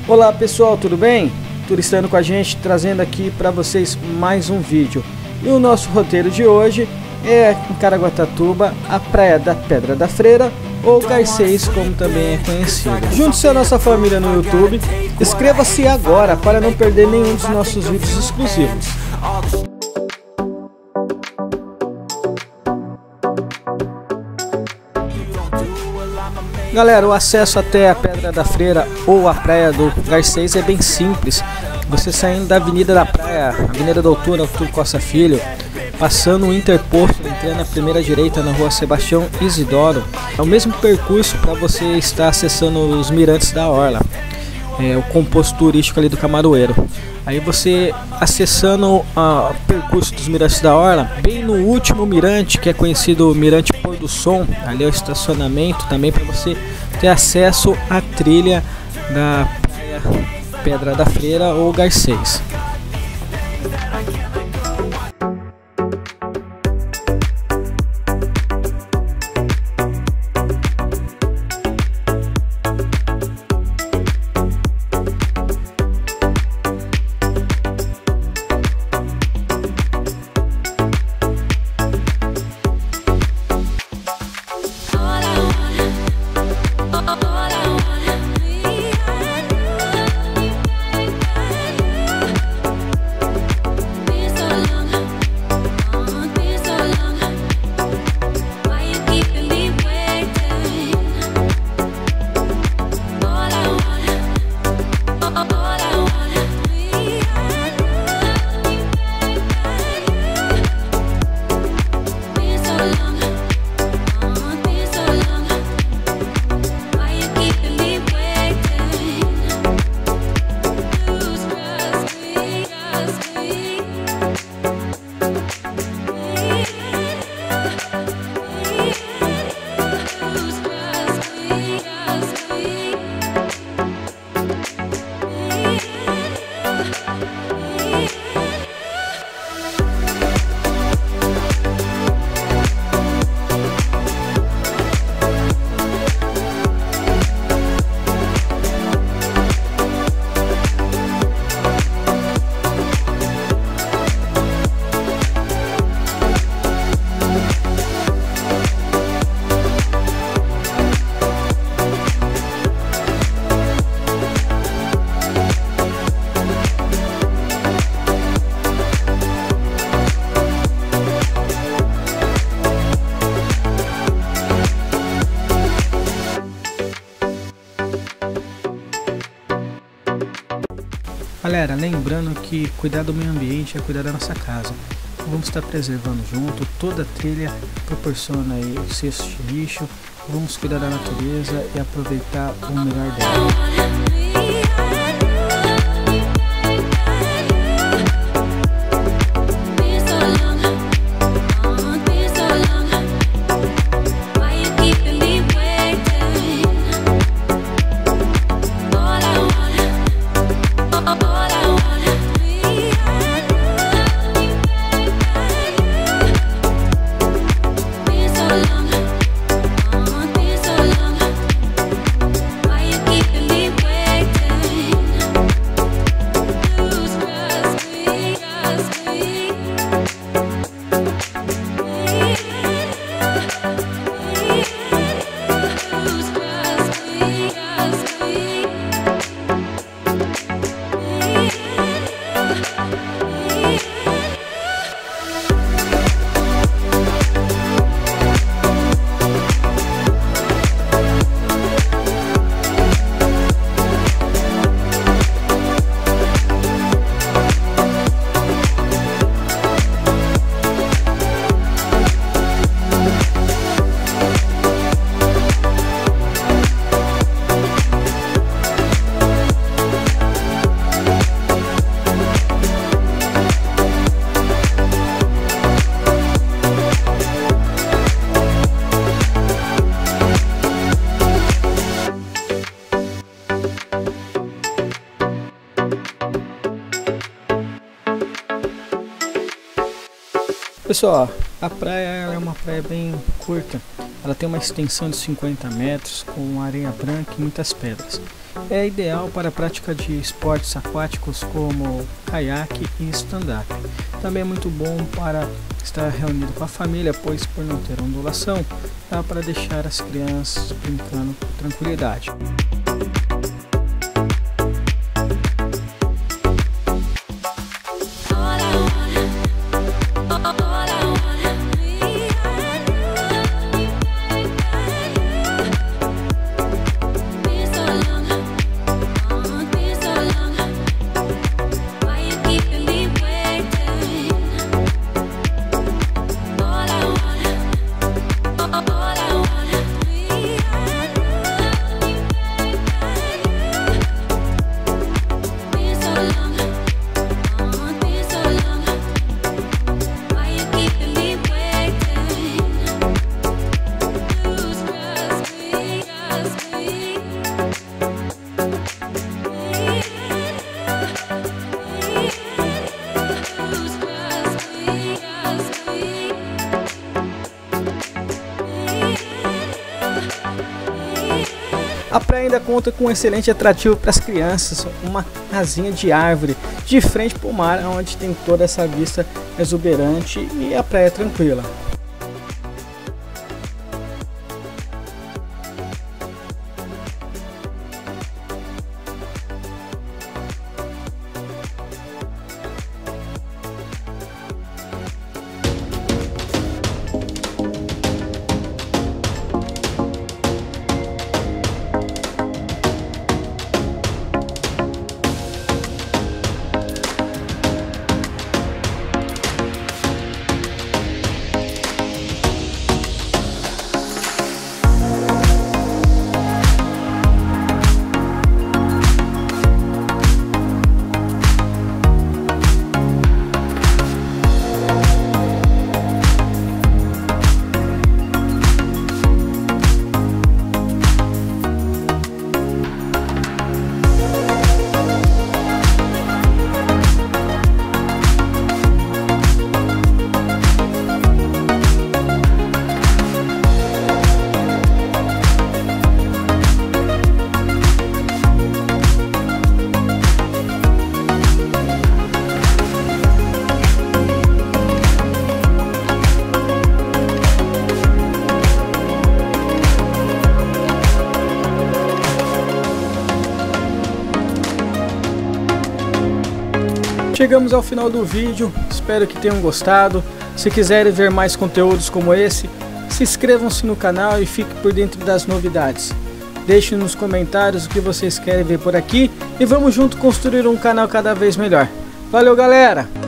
Olá pessoal, tudo bem? Turistando com a gente, trazendo aqui para vocês mais um vídeo. E o nosso roteiro de hoje é em Caraguatatuba, a Praia da Pedra da Freira, ou Garcês, como também é conhecido. Junte-se à nossa família no YouTube, inscreva-se agora para não perder nenhum dos nossos vídeos exclusivos. Galera, o acesso até a Pedra da Freira ou a Praia do Garcês é bem simples. Você saindo da Avenida da Praia, Avenida Doutor Arthur Costa Filho, passando o Interposto, entrando na primeira direita na Rua Sebastião Isidoro, é o mesmo percurso para você estar acessando os mirantes da Orla, o composto turístico ali do Camaroeiro. Aí você acessando o percurso dos mirantes da Orla, bem no último mirante, que é conhecido Mirante Pôr do Som, ali é o estacionamento também para você ter acesso à trilha da Praia Pedra da Freira ou Garcês. Galera, lembrando que cuidar do meio ambiente é cuidar da nossa casa. Então vamos estar preservando junto, toda a trilha proporciona aí o cesto de lixo. Vamos cuidar da natureza e aproveitar o melhor dela. Pessoal, a praia é uma praia bem curta, ela tem uma extensão de 50 metros com areia branca e muitas pedras. É ideal para a prática de esportes aquáticos como caiaque e stand-up. Também é muito bom para estar reunido com a família, pois por não ter ondulação, dá para deixar as crianças brincando com tranquilidade. A praia ainda conta com um excelente atrativo para as crianças, uma casinha de árvore de frente para o mar, onde tem toda essa vista exuberante e a praia tranquila. Chegamos ao final do vídeo, espero que tenham gostado. Se quiserem ver mais conteúdos como esse, se inscrevam-se no canal e fiquem por dentro das novidades. Deixem nos comentários o que vocês querem ver por aqui e vamos junto construir um canal cada vez melhor. Valeu, galera!